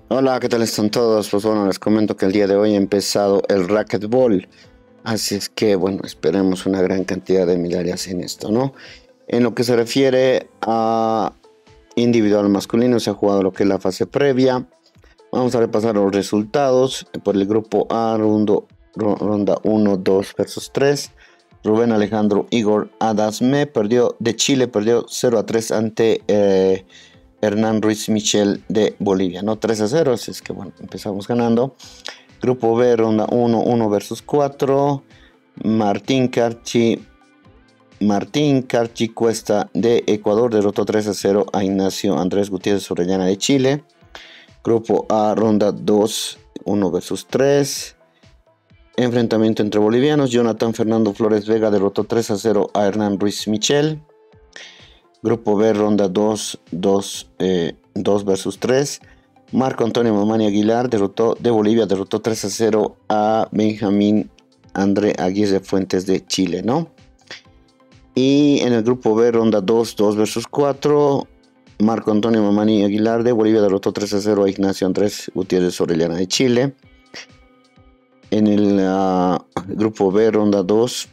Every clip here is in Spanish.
Hola, ¿qué tal están todos? Pues bueno, les comento que el día de hoy ha empezado el racquetball. Así es que, bueno, esperemos una gran cantidad de medallas en esto, ¿no? En lo que se refiere a individual masculino, se ha jugado lo que es la fase previa. Vamos a repasar los resultados. Por el grupo A, ronda 1, 2 versus 3. Rubén Alejandro Igor Adasme de Chile, perdió 0-3 ante Hernán Ruiz Michel de Bolivia, ¿no? 3-0, así es que bueno, empezamos ganando. Grupo B, ronda 1, 1 versus 4. Martín Carchi, Martín Carchi Cuesta de Ecuador derrotó 3-0 a Ignacio Andrés Gutiérrez Orellana de Chile. Grupo A, ronda 2, 1 versus 3. Enfrentamiento entre bolivianos. Jonathan Fernando Flores Vega derrotó 3-0 a Hernán Ruiz Michel. Grupo B, ronda 2, 2 versus 3. Marco Antonio Mamani Aguilar de Bolivia derrotó 3-0 a Benjamín André Aguirre Fuentes de Chile, ¿no? Y en el grupo B, ronda 2, 2 versus 4. Marco Antonio Mamani Aguilar de Bolivia derrotó 3-0 a Ignacio Andrés Gutiérrez Orellana de Chile. En el grupo B, ronda 2,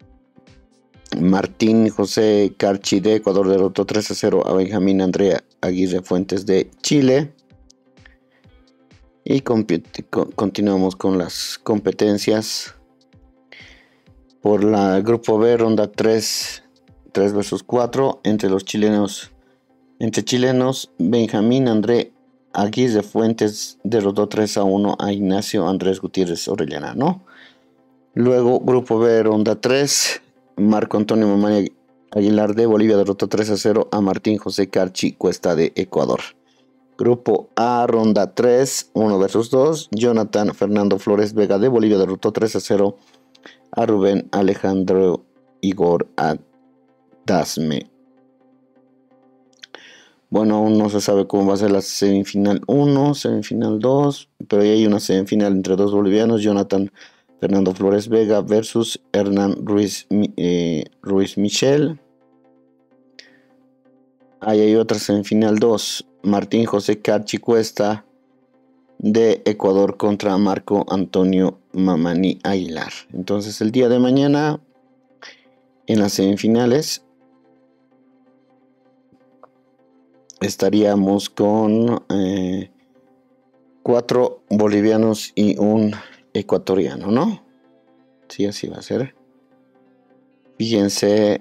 Martín José Carchi de Ecuador derrotó 3-0 a Benjamín Andrea Aguirre Fuentes de Chile. Y continuamos con las competencias. Por el grupo B, ronda 3, 3 versus 4. Entre chilenos, Benjamín André Aguirre Fuentes derrotó 3-1 a Ignacio Andrés Gutiérrez Orellana, ¿no? Luego, grupo B, ronda 3. Marco Antonio Mamani Aguilar de Bolivia derrotó 3-0 a Martín José Carchi Cuesta de Ecuador. Grupo A, ronda 3, 1 versus 2. Jonathan Fernando Flores Vega de Bolivia derrotó 3-0 a Rubén Alejandro Igor Adasme. Bueno, aún no se sabe cómo va a ser la semifinal 1, semifinal 2, pero ya hay una semifinal entre dos bolivianos, Jonathan Fernando Flores Vega versus Hernán Ruiz Michel. Ahí hay otra semifinal 2, Martín José Carchi Cuesta de Ecuador contra Marco Antonio Mamani Aguilar. Entonces el día de mañana en las semifinales estaríamos con 4 bolivianos y un ecuatoriano, ¿no? Sí, así va a ser. Fíjense,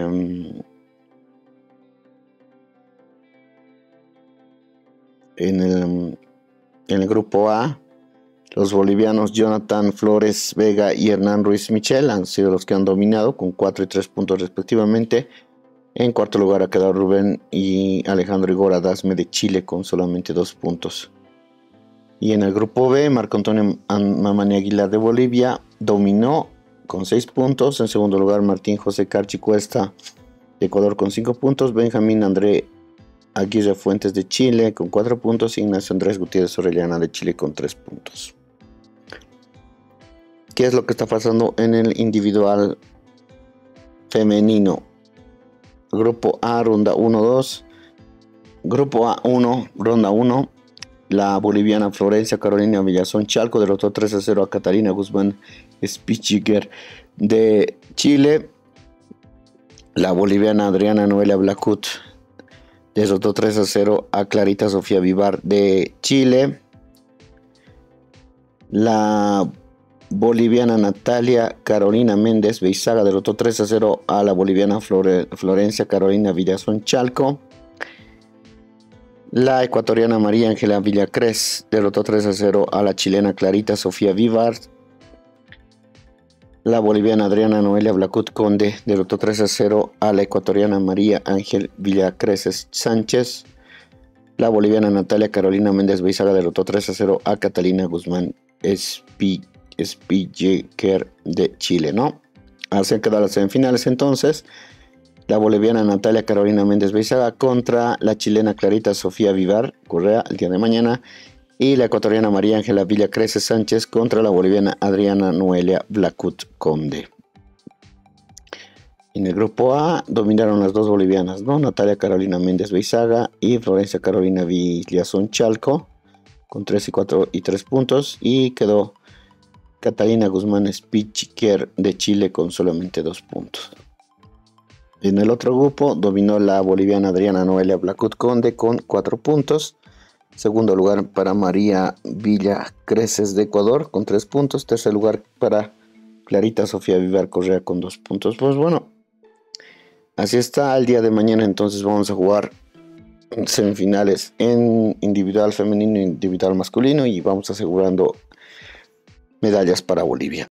en el grupo A, los bolivianos Jonathan Flores Vega y Hernán Ruiz Michel han sido los que han dominado con 4 y 3 puntos respectivamente. En cuarto lugar ha quedado Rubén y Alejandro Igor Adasme de Chile con solamente 2 puntos. Y en el grupo B, Marco Antonio Mamani Aguilar de Bolivia dominó con 6 puntos. En segundo lugar, Martín José Carchi Cuesta de Ecuador con 5 puntos. Benjamín André Aguirre Fuentes de Chile con 4 puntos. Ignacio Andrés Gutiérrez Orellana de Chile con 3 puntos. ¿Qué es lo que está pasando en el individual femenino? Grupo A, ronda 1-2. Grupo A1, ronda 1. La boliviana Florencia Carolina Villazón Chalco derrotó 3-0 a Catalina Guzmán Spichiger de Chile. La boliviana Adriana Noelia Blacut derrotó 3-0 a Clarita Sofía Vivar de Chile. La boliviana Natalia Carolina Méndez Beizaga derrotó 3-0 a la boliviana Florencia Carolina Villazón Chalco. La ecuatoriana María Ángela Villacrés derrotó 3-0 a la chilena Clarita Sofía Vivar. La boliviana Adriana Noelia Blacut Conde derrotó 3-0 a la ecuatoriana María Ángel Villacrés Sánchez. La boliviana Natalia Carolina Méndez Beizaga derrotó 3-0 a Catalina Guzmán Spijeker de Chile, ¿no? Así han quedado las semifinales entonces. La boliviana Natalia Carolina Méndez Beizaga contra la chilena Clarita Sofía Vivar Correa el día de mañana. Y la ecuatoriana María Ángela Villacrés Sánchez contra la boliviana Adriana Noelia Blacut Conde. En el grupo A dominaron las dos bolivianas, ¿no? Natalia Carolina Méndez Beizaga y Florencia Carolina Villazón Chalco. con 3 y 4 y 3 puntos. Y quedó Catalina Guzmán Spichiquer de Chile con solamente 2 puntos. En el otro grupo dominó la boliviana Adriana Noelia Blacut Conde con 4 puntos. Segundo lugar para María Villa Creces de Ecuador con 3 puntos. Tercer lugar para Clarita Sofía Vivar Correa con 2 puntos. Pues bueno, así está. El día de mañana entonces vamos a jugar semifinales en individual femenino e individual masculino y vamos asegurando medallas para Bolivia.